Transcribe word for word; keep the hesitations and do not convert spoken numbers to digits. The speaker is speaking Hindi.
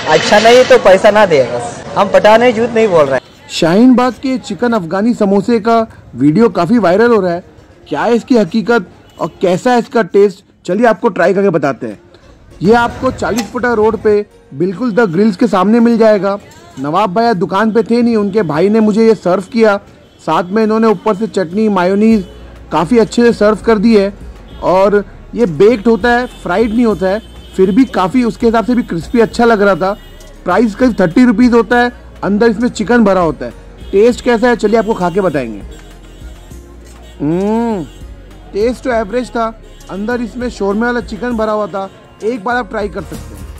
अच्छा नहीं तो पैसा ना दे, बस हम पठाने झूठ नहीं बोल रहे हैं। शाहीन बाग के चिकन अफगानी समोसे का वीडियो काफ़ी वायरल हो रहा है। क्या है इसकी हकीकत और कैसा है इसका टेस्ट, चलिए आपको ट्राई करके बताते हैं। ये आपको चालीस फुटा रोड पे बिल्कुल द ग्रिल्स के सामने मिल जाएगा। नवाब भैया दुकान पे थे नहीं, उनके भाई ने मुझे ये सर्व किया। साथ में इन्होंने ऊपर से चटनी मायोनीज काफ़ी अच्छे से सर्व कर दी है। और ये बेक्ड होता है, फ्राइड नहीं होता है, फिर भी काफ़ी उसके हिसाब से भी क्रिस्पी अच्छा लग रहा था। प्राइस करीब थर्टी रुपीज़ होता है, अंदर इसमें चिकन भरा होता है। टेस्ट कैसा है चलिए आपको खा के बताएंगे। हम्म टेस्ट तो एवरेज था, अंदर इसमें शोरमे वाला चिकन भरा हुआ था। एक बार आप ट्राई कर सकते हैं।